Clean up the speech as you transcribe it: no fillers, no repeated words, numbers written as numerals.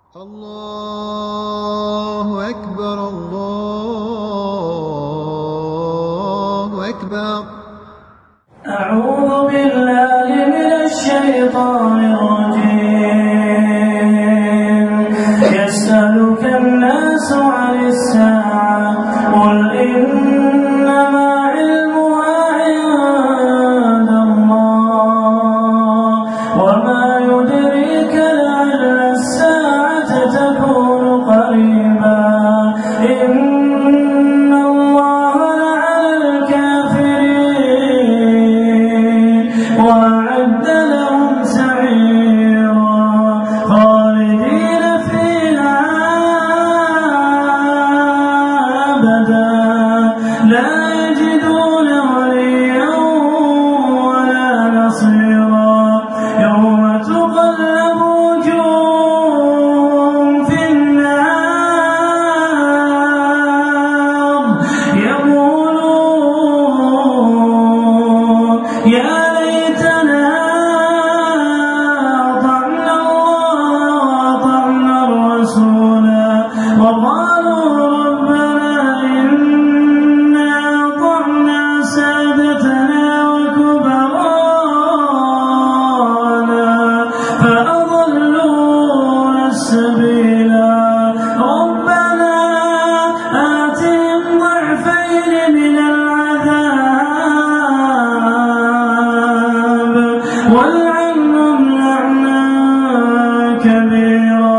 الله أكبر الله أكبر. أعوذ بالله من الشيطان الرجيم. يسألك الناس عن الساعة قل إنما علمها عند الله وما يدريك لعل الساعة تكون قريبا. إن الله لعن الكافرين وأعد لهم سعيرا خالدين فيها أبدا لا يجدون وليا ولا نصيرا. يوم تقلب وجوههم في النار يقولون يا ليتنا أطعنا الله وأطعنا الرسولا وقالوا ربنا إنا أطعنا سادتنا وكبراءنا فأضلونا السبيلا. ربنا آتهم ضعفين من العذاب والعنهم لعنا كبيرا.